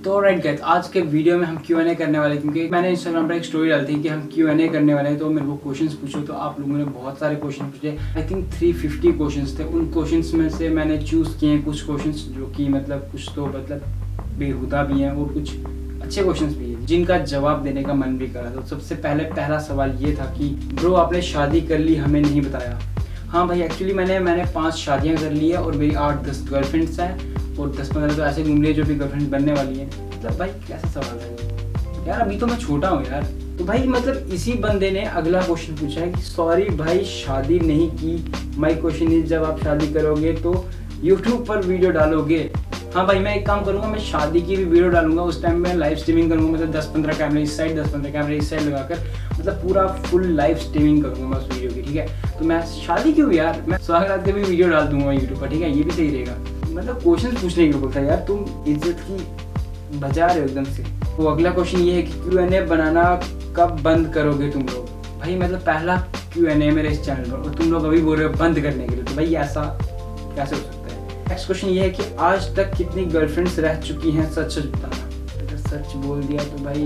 तो right guys, आज के वीडियो में हम Q&A करने वाले, क्योंकि मैंने इंस्टाग्राम पर एक स्टोरी डाली थी कि हम Q&A करने वाले हैं, तो मेरे को क्वेश्चंस पूछो। तो आप लोगों ने बहुत सारे क्वेश्चन पूछे, आई थिंक 350 क्वेश्चंस थे। उन क्वेश्चंस में से मैंने चूज़ किए हैं कुछ क्वेश्चंस जो कि मतलब कुछ तो मतलब बेहुदा भी हैं और कुछ अच्छे क्वेश्चंस भी हैं जिनका जवाब देने का मन भी करा। तो सबसे पहला सवाल ये था कि ब्रो आपने शादी कर ली, हमें नहीं बताया। हाँ भाई, एक्चुअली मैंने 5 शादियाँ कर ली है और मेरी 8-10 गर्लफ्रेंड्स हैं और 10-15 तो ऐसे घूम लिए जो भी गर्लफ्रेंड बनने वाली है। मतलब भाई कैसा सवाल है यार, अभी तो मैं छोटा हूँ यार। तो भाई मतलब इसी बंदे ने अगला क्वेश्चन पूछा है कि सॉरी भाई शादी नहीं की। माय क्वेश्चन इज, जब आप शादी करोगे तो यूट्यूब पर वीडियो डालोगे? हाँ भाई, मैं एक काम करूँगा, मैं शादी की भी वीडियो डालूंगा। उस टाइम मैं लाइव स्ट्रीमिंग करूँगा, मतलब 10-15 कैमरे इस साइड, 10-15 कैमरे इस साइड लगाकर मतलब पूरा फुल लाइव स्ट्रीमिंग करूँगा मैं उस वीडियो की। ठीक है, तो मैं शादी क्यों यार, मैं सुहागरात की भी वीडियो डाल दूंगा यूट्यूब पर। ठीक है, ये भी सही रहेगा। मतलब क्वेश्चन पूछने की बोलता है यार, तुम इज्जत की बजा रहे हो एकदम से। तो अगला क्वेश्चन ये है कि Q&A बनाना कब बंद करोगे तुम लोग? भाई मतलब पहला Q&A मेरे इस चैनल पर और तुम लोग अभी बोल रहे हो बंद करने के लिए, तो भाई ऐसा कैसे हो सकता है? नेक्स्ट क्वेश्चन ये है कि आज तक कितनी गर्लफ्रेंड्स रह चुकी हैं, सच सच बताना। अगर सच बोल दिया तो भाई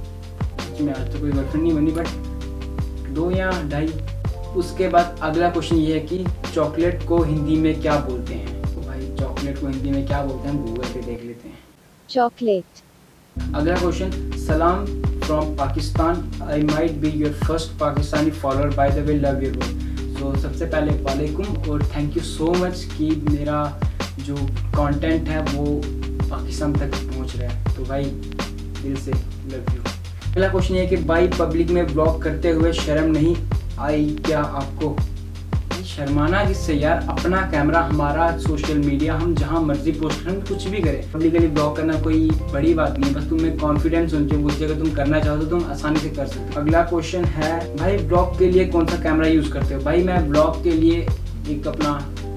सच में आज तो कोई गर्लफ्रेंड नहीं बनी, बट 2 या 2.5। उसके बाद अगला क्वेश्चन ये है कि चॉकलेट को हिंदी में क्या बोलते हैं? चॉकलेट को हिंदी में क्या बोलते हैं, गूगल पे देख लेते हैं। चॉकलेट। अगला क्वेश्चन, सलाम from Pakistan, I might be your first Pakistani follower, by the way love your work. So सबसे पहले वालेकुम और थैंक यू सो मच कि मेरा जो कंटेंट है वो पाकिस्तान तक पहुंच रहा है, तो भाई दिल से लव यू। अगला क्वेश्चन ये है कि भाई पब्लिक में ब्लॉग करते हुए शर्म नहीं आई क्या आपको? शर्माना किससे यार, अपना कैमरा, हमारा सोशल मीडिया, हम जहाँ मर्जी पोस्ट करें, कुछ भी करें। पब्लिकली ब्लॉग करना कोई बड़ी बात नहीं है, बस तुम्हें कॉन्फिडेंस होना चाहिए। उस जगह तुम करना चाहो तो तुम आसानी से कर सकते हो। अगला क्वेश्चन है भाई ब्लॉग के लिए कौन सा कैमरा यूज करते हो? भाई मैं ब्लॉग के लिए एक अपना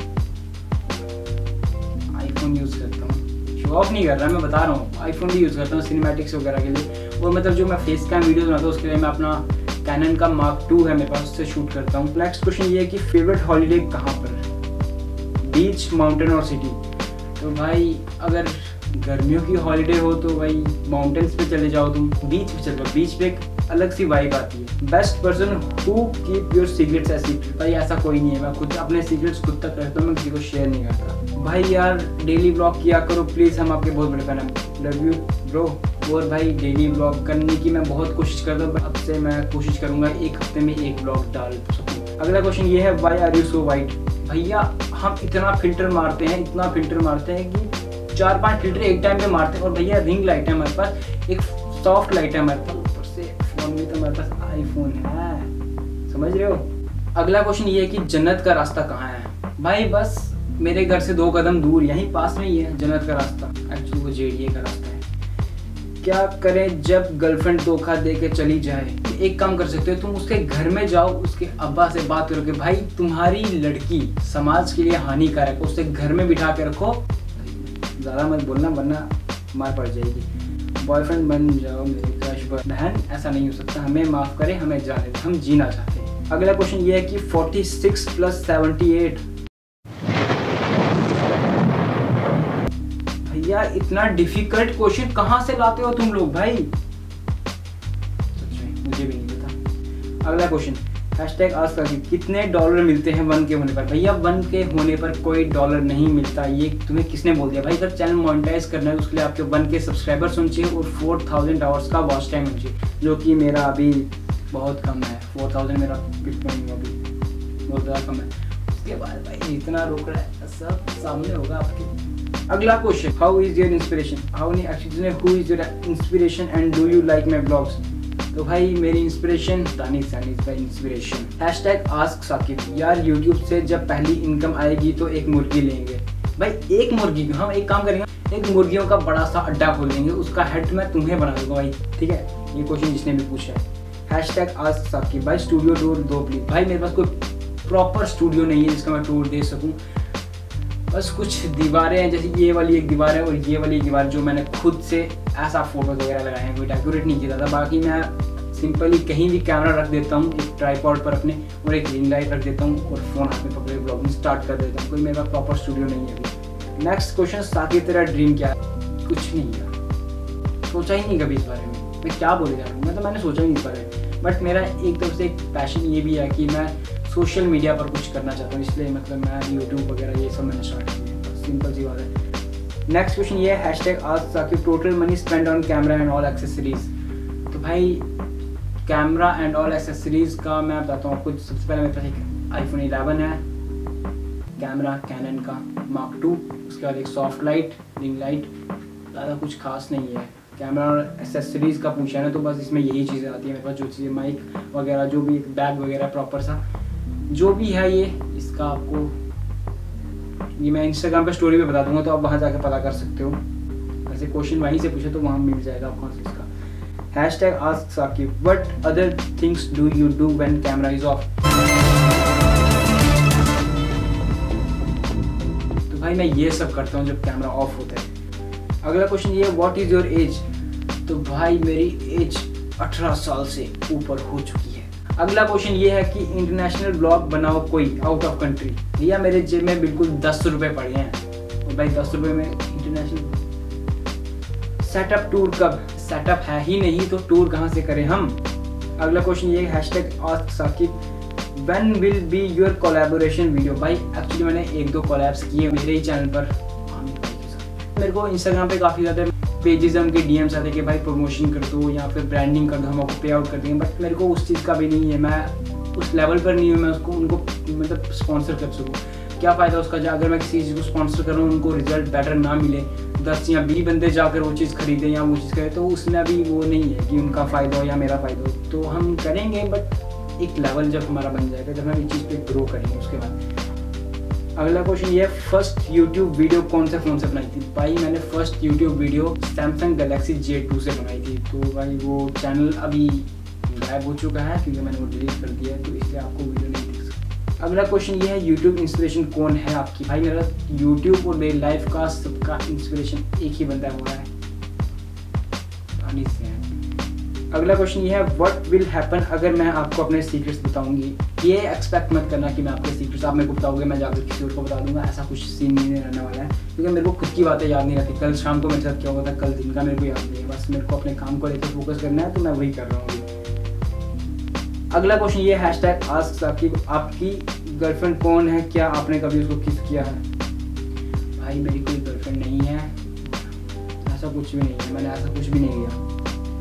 आईफोन यूज करता हूँ। शो ऑफ नहीं कर रहा, मैं बता रहा हूँ, आईफोन भी यूज करता हूँ सिनेमैटिक्स वगैरह के लिए। और मतलब जो मैं फेस कैम वीडियो बनाता हूँ उसके लिए मैं अपना कैनन का Mark II है मेरे पास, उससे शूट करता हूँ। नेक्स्ट क्वेश्चन ये है कि फेवरेट हॉलीडे कहाँ पर? बीच, माउंटेन और सिटी? तो भाई अगर गर्मियों की हॉलीडे हो तो भाई माउंटेन्स पे चले जाओ, तुम बीच पे चलो, बीच पे एक अलग सी वाइब आती है। Best person who keep your secrets as secret? भाई ऐसा कोई नहीं है, मैं खुद अपने सीक्रेट्स खुद तक रखता हूँ, मैं किसी को शेयर नहीं करता। भाई यार डेली ब्लॉग किया करो प्लीज़, हम आपके बहुत बड़े फैन हैं, लव यू ब्रो। और भाई डेली ब्लॉग करने की मैं बहुत कोशिश करता हूँ, अब से मैं कोशिश करूँगा 1 हफ्ते में 1 ब्लॉग डाल सकूँ। अगला क्वेश्चन ये है why are you so white? भैया हम इतना फिल्टर मारते हैं कि 4-5 फिल्टर एक टाइम पे मारते हैं। और भैया रिंग लाइट है हमारे पास, एक सॉफ्ट लाइट है हमारे पास, ऊपर से फोन भी तो हमारे पास आईफोन है, समझ रहे हो? अगला क्वेश्चन ये है कि जन्नत का रास्ता कहाँ है? भाई बस मेरे घर से 2 कदम दूर, यहीं पास में ही है जन्नत का रास्ता। एक्चुअली वो JDA का रास्ता है। क्या करें जब गर्लफ्रेंड धोखा दे के चली जाए? एक काम कर सकते हो, तुम उसके घर में जाओ, उसके अब्बा से बात करो कि भाई तुम्हारी लड़की समाज के लिए हानिकारक, उसे घर में बिठा के रखो, ज़्यादा मत बोलना वरना मार पड़ जाएगी। बॉयफ्रेंड बन जाओ मेरी क्रश बहन, ऐसा नहीं हो सकता, हमें माफ़ करें, हमें जाने दे, हम जीना चाहते हैं। अगला क्वेश्चन ये है कि 46 + 78? भैया इतना डिफिकल्ट क्वेश्चन कहाँ से लाते हो तुम लोग भाई, सच में मुझे भी नहीं पता। अगला क्वेश्चन, हैशटैग आज का कितने डॉलर मिलते हैं 1K होने पर? भैया 1K होने पर कोई डॉलर नहीं मिलता, ये तुम्हें किसने बोल दिया? भाई अगर चैनल मोनेटाइज करना है उसके लिए आपके 1K सब्सक्राइबर्स होने चाहिए और 4000 आवर्स का वॉच टाइम होना चाहिए, जो कि मेरा अभी बहुत कम है। 4000 मेरा कितना नहीं, अभी बहुत ज़्यादा कम है। उसके बाद भाई इतना रोक रहा है, सब सामने होगा आपके। अगला question, how is your inspiration? Who is your inspiration and do you like my blogs? तो भाई मेरी इंस्पिरेशन दानिश भाई इंस्पिरेशन। हैशटैग आस्क साकिब, यार यूट्यूब से जब पहली इनकम आएगी तो एक मुर्गी लेंगे। भाई एक मुर्गी, हम एक काम करेंगे, एक मुर्गियों का बड़ा सा अड्डा खोल देंगे, उसका हेड मैं तुम्हें बना दूंगा भाई, ठीक है? ये क्वेश्चन जिसने भी पूछा है। हैशटैग आस्क साकिब, भाई स्टूडियो टूर दो प्लीज। भाई मेरे पास कोई प्रॉपर स्टूडियो नहीं है जिसका मैं टूर दे सकूँ, बस कुछ दीवारें हैं, जैसे ये वाली एक दीवार है और ये वाली एक दीवार जो मैंने खुद से ऐसा फोटोज वगैरह लगाए हैं, कोई डेकोरेट नहीं किया था। बाकी मैं सिंपली कहीं भी कैमरा रख देता हूँ एक ट्राइपॉड पर अपने, और एक रिंग लाइट रख देता हूँ और फोन हाथ में पकड़े ब्लॉगिंग स्टार्ट कर देता हूँ। कोई मेरा प्रॉपर स्टूडियो नहीं है अभी। नेक्स्ट क्वेश्चन, साकिब तेरा ड्रीम क्या है? कुछ नहीं है, सोचा ही नहीं कभी इस बारे में, मैं क्या बोले जा रहा हूँ, मतलब मैंने सोचा ही नहीं इस बारे में। बट मेरा एक तरफ से एक पैशन ये भी है कि मैं सोशल मीडिया पर कुछ करना चाहता हूँ, इसलिए मतलब मैं यूट्यूब वगैरह ये सब मैंने स्टार्ट किया, सिंपल सी बात है। नेक्स्ट क्वेश्चन ये है #ask Saqib total money spend on camera and all accessories. तो भाई कैमरा एंड ऑल एक्सेसरीज का मैं बताता हूँ आपको। सबसे पहले मेरे पास एक iPhone 11 है, कैमरा कैनन का Mark II, उसके बाद एक सॉफ्ट लाइट रिंग लाइट, ज़्यादा कुछ खास नहीं है। कैमरा और एक्सेसरीज़ का पूछा है ना तो बस इसमें यही चीज़ें आती हैं मेरे पास, जो चीज़ें माइक वगैरह, जो भी बैग वगैरह प्रॉपर सा जो भी है ये, इसका आपको ये मैं इंस्टाग्राम पे स्टोरी पे बता दूंगा, तो आप वहाँ जाके पता कर सकते हो। वैसे क्वेश्चन वहीं से पूछे तो वहाँ मिल जाएगा आपको इसका। #ask Saqib what other things do you do when camera is off. तो भाई मैं ये सब करता हूँ जब कैमरा ऑफ होता है। अगला क्वेश्चन ये है व्हाट इज योर एज। तो भाई मेरी एज 18 साल से ऊपर हो चुकी है। अगला क्वेश्चन ये है कि इंटरनेशनल ब्लॉग बनाओ कोई आउट ऑफ कंट्री। भैया मेरे जेब में बिल्कुल 10 रुपये पड़े हैं, और भाई 10 रुपये में इंटरनेशनल सेटअप टूर कब, सेटअप है ही नहीं तो टूर कहाँ से करें हम। अगला क्वेश्चन ये है #ask Saqib when will be your collaboration video. भाई एक्चुअली मैंने 1-2 कोलैब्स किए मेरे ही चैनल पर। मेरे को इंस्टाग्राम पे काफ़ी ज़्यादा पेजेस हैं उनके DMs आते हैं कि भाई प्रमोशन कर दो या फिर ब्रांडिंग कर दो, हम आपको पे आउट कर देंगे। बट मेरे को उस चीज़ का भी नहीं है, मैं उस लेवल पर नहीं हूँ मैं उसको उनको मतलब स्पॉन्सर कर सकूँ। क्या फ़ायदा उसका अगर मैं किसी चीज़ को स्पॉन्सर कर रहा हूँ उनको रिजल्ट बेटर ना मिले, 10 या 20 बंदे जाकर वो चीज़ खरीदें या वो चीज़ करें, तो उसमें अभी वो नहीं है कि उनका फ़ायदा हो या मेरा फ़ायदा हो। तो हम करेंगे बट एक लेवल जब हमारा बन जाएगा, जब हम इस चीज़ पे ग्रो करेंगे उसके बाद। अगला क्वेश्चन ये है फर्स्ट यूट्यूब वीडियो कौन से फ़ोन से बनाई थी। भाई मैंने first YouTube video Samsung Galaxy J2 से बनाई थी। तो भाई वो चैनल अभी गायब हो चुका है क्योंकि मैंने वो डिलीट कर दिया है, तो इसलिए आपको वीडियो नहीं दिख सकती। अगला क्वेश्चन ये है यूट्यूब इंस्पिरेशन कौन है आपकी। भाई मेरा यूट्यूब और मेरी लाइफ का सबका इंस्पिरेशन एक ही बंदा हुआ है, अनिस है। अगला क्वेश्चन ये है व्हाट विल हैपन अगर मैं आपको अपने सीक्रेट्स बताऊंगी। ये एक्सपेक्ट मत करना कि मैं आपके सीक्रेट्स आप मेरे को बताओगे मैं जाकर किसी और को बता दूंगा, ऐसा कुछ सीन नहीं रहने वाला है क्योंकि मेरे को खुद की बातें याद नहीं रहती। कल शाम को मेरे साथ क्या हुआ था, कल दिन का मेरे को याद नहीं है, बस मेरे को अपने काम को लेकर फोकस करना है तो मैं वही कर रहा हूँ। अगला क्वेश्चन ये है #ask साकिब आपकी गर्लफ्रेंड कौन है, क्या आपने कभी उसको किस किया है। भाई मेरी कोई गर्लफ्रेंड नहीं है, ऐसा कुछ भी नहीं है, मैंने ऐसा कुछ भी नहीं किया।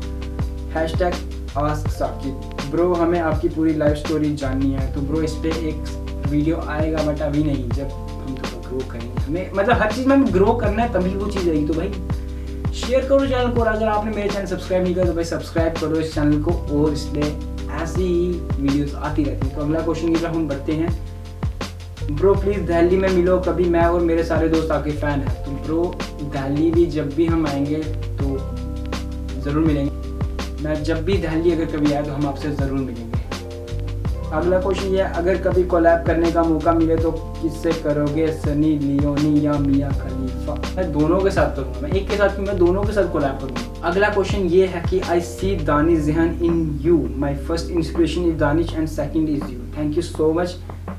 #ask साकिब ब्रो हमें आपकी पूरी लाइफ स्टोरी जाननी है। तो ब्रो इस पर एक वीडियो आएगा बट अभी नहीं, जब हम थोड़ा ग्रो करेंगे, हमें मतलब हर चीज़ में हमें ग्रो करना है तभी वो चीज़ आएगी। तो भाई शेयर करो चैनल को, और अगर आपने मेरे चैनल सब्सक्राइब नहीं किया तो भाई सब्सक्राइब करो इस चैनल को, और इसलिए ऐसी ही वीडियोस आती रहती है। तो अगला क्वेश्चन की तरफ हम बढ़ते हैं। ब्रो प्लीज़ दिल्ली में मिलो कभी, मैं और मेरे सारे दोस्त आपके फ़ैन हैं। तो ब्रो दिल्ली भी जब भी हम आएंगे तो ज़रूर मिलेंगे, मैं जब भी दिल्ली अगर कभी आए तो हम आपसे ज़रूर मिलेंगे। अगला क्वेश्चन ये है अगर कभी कोलैब करने का मौका मिले तो किससे करोगे, सनी लियोनी या मिया खलीफा। मैं दोनों के साथ करूँगा, मैं एक के साथ मैं दोनों के साथ कोलैब करूँगा। अगला क्वेश्चन ये है कि I see Danish Zehen in you, my first inspiration is Danish and second is you. Thank you so much.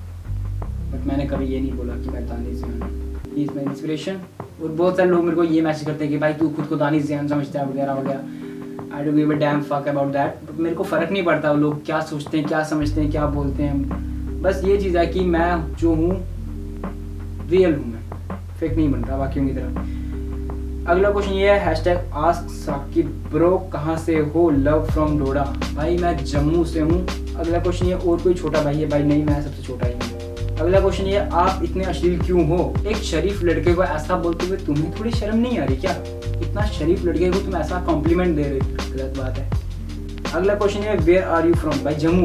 But मैंने कभी ये नहीं बोला कि मैं दानिश ज़िहान ही इज़ माई इंस्पिरेशन। और बहुत सारे लोग मेरे को ये मैसेज करते हैं कि भाई तू खुद को दानिश ज़िहान समझता है वगैरह वगैरह। I don't give a damn fuck about that। मेरे को फ़र्क नहीं पड़ता वो लोग क्या सोचते हैं, क्या समझते हैं, क्या बोलते हैं। बस ये चीज़ है कि मैं जो हूँ रियल हूँ, मैं फेक नहीं बन रहा बाकियों की तरह। अगला क्वेश्चन ये है #ask साकिब ब्रो कहाँ से हो, लव फ्रॉम डोडा। भाई मैं जम्मू से हूँ। अगला क्वेश्चन ये और कोई छोटा भाई है। भाई नहीं, मैं सबसे छोटा ही हूँ। अगला क्वेश्चन ये आप इतने अश्लील क्यों हो, एक शरीफ लड़के को ऐसा बोलते हुए तुम्हें थोड़ी शर्म नहीं आ रही क्या, इतना शरीफ लड़के को तुम ऐसा कॉम्प्लीमेंट दे रहे हो, गलत बात है। अगला क्वेश्चन है वेयर आर यू फ्रॉम। भाई जम्मू।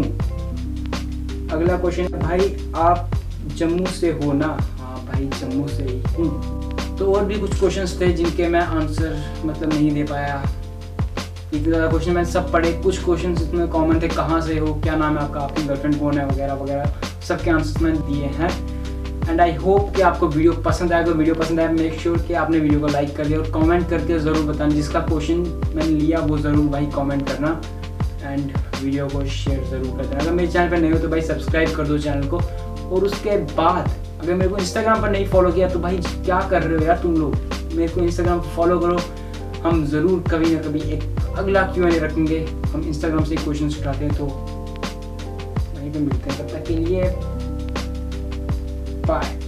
अगला क्वेश्चन है भाई आप जम्मू से हो ना। हाँ भाई जम्मू से ही हूँ। तो और भी कुछ क्वेश्चंस थे जिनके मैं आंसर मतलब नहीं दे पाया। इतने ज़्यादा क्वेश्चन मैंने सब पढ़े, कुछ क्वेश्चन इतने कॉमन थे, कहाँ से हो, क्या नाम है आपका, आपकी गर्लफ्रेंड कौन है वगैरह वगैरह, सबके आंसर्स मैंने दिए हैं। एंड आई होप कि आपको वीडियो पसंद आएगा। वीडियो पसंद आए मेक श्योर कि आपने वीडियो को लाइक कर दिया और कमेंट करके ज़रूर बताना, जिसका क्वेश्चन मैंने लिया वो ज़रूर भाई कमेंट करना। एंड वीडियो को शेयर ज़रूर कर देना। अगर मेरे चैनल पर नहीं हो तो भाई सब्सक्राइब कर दो चैनल को। और उसके बाद अगर मेरे को इंस्टाग्राम पर नहीं फॉलो किया तो भाई क्या कर रहे हो यार तुम लोग, मेरे को इंस्टाग्राम पर फॉलो करो, हम ज़रूर कभी ना कभी एक अगला Q&A रखेंगे। हम इंस्टाग्राम से क्वेश्चन उठाते हैं, तो वहीं पे मिलते हैं। तब तक के लिए बाय।